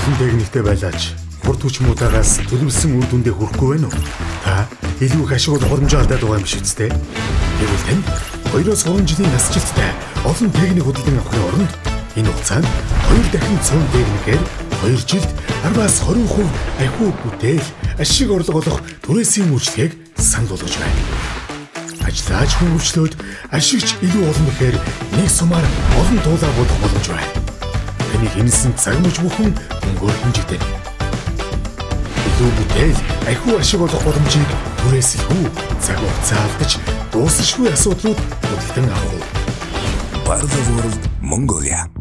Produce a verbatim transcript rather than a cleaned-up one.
олон техниктэй байлаач хурд хүчмүүдээс төлөвлөсөн үр дүндээ хүрэхгүй байна уу? Та илүү их ашиг боломжоо алдаад байгаа юм биш үстэй? Тэгвэл танд хоёроос гурван жилийн насжилттай олон техник худалдан авахын оронд энэ хугацаанд хоёр дахин цөөн техникээр хоёр жилд араас хорин хувь ахиу бүтээл ашиг орлого олох түрээсийн үйлчлэгийг санал болгож байна. Ажиллаж хөгжлөөд ашигч илүү олон гэхээр нэг сумаар олон туулаа бодох боломж байна. Таны хэмнэсэн цаг мөч бүхэн өнгөөр хэмжигдэнэ. Илүү бүтээл ахиу ашиг олох боломжийг түрээсэлгүй цаг хугацаа алдаж дуусахгүй асуудлууд худалдан авах. Part of the world, Mongolia.